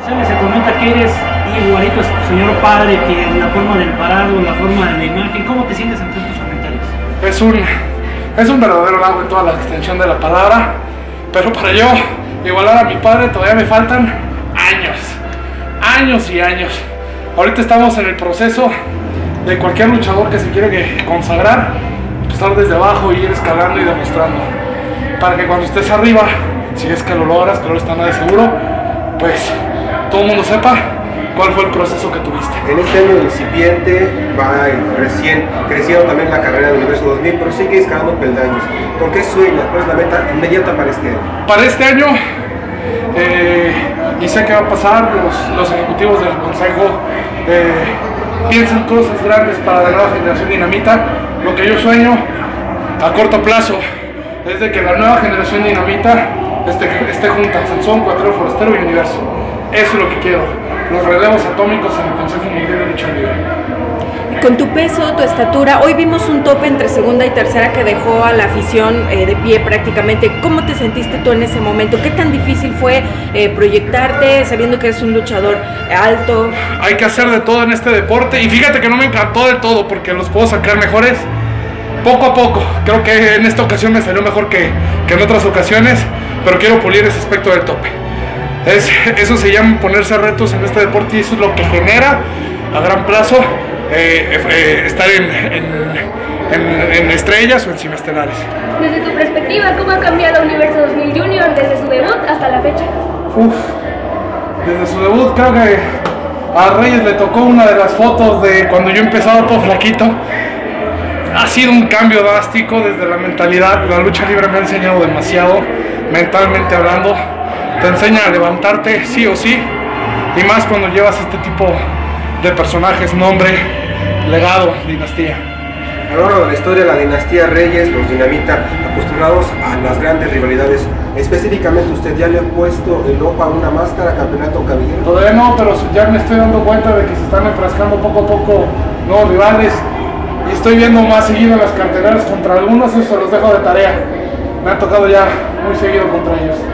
Se comenta que eres igualito a tu señor padre, que la forma del parado, la forma de la imagen. ¿Cómo te sientes ante estos comentarios? Es un verdadero halago en toda la extensión de la palabra, pero para yo igualar a mi padre todavía me faltan años y años. Ahorita estamos en el proceso de cualquier luchador que se quiere consagrar, empezar desde abajo y ir escalando y demostrando, para que cuando estés arriba, si es que lo logras, que no está nada de seguro, pues todo el mundo sepa cuál fue el proceso que tuviste. En este año incipiente va recién creciendo también la carrera del Universo 2000, pero sigue escalando peldaños. ¿Con qué sueña? ¿Cuál es la meta inmediata para este año? Para este año, y sé que va a pasar, los ejecutivos del consejo piensan cosas grandes para la nueva generación Dinamita. Lo que yo sueño a corto plazo es de que la nueva generación Dinamita esté junta, Sansón, Cuatrero, Forastero y Universo. Eso es lo que quiero, los relevos atómicos en el Consejo Mundial de Lucha Libre. Con tu peso, tu estatura, hoy vimos un tope entre segunda y tercera que dejó a la afición de pie prácticamente. ¿Cómo te sentiste tú en ese momento? ¿Qué tan difícil fue proyectarte sabiendo que eres un luchador alto? Hay que hacer de todo en este deporte y fíjate que no me encantó del todo porque los puedo sacar mejores poco a poco. Creo que en esta ocasión me salió mejor que en otras ocasiones, pero quiero pulir ese aspecto del tope. Eso se llama ponerse retos en este deporte y eso es lo que genera a gran plazo estar en estrellas o en semestelares. Desde tu perspectiva, ¿cómo ha cambiado Universo 2000 Junior desde su debut hasta la fecha? Desde su debut creo que a Reyes le tocó una de las fotos de cuando yo empezaba todo flaquito. Ha sido un cambio drástico desde la mentalidad. La lucha libre me ha enseñado demasiado, mentalmente hablando. Te enseña a levantarte sí o sí, y más cuando llevas este tipo de personajes, nombre, legado, dinastía. A lo largo de la historia, la dinastía Reyes, los Dinamita, acostumbrados a las grandes rivalidades. Específicamente, ¿usted ya le ha puesto el ojo a una máscara, campeonato cabellero? Todavía no, pero ya me estoy dando cuenta de que se están enfrascando poco a poco nuevos rivales y estoy viendo más seguido las carteleras contra algunos, eso los dejo de tarea. Me ha tocado ya muy seguido contra ellos.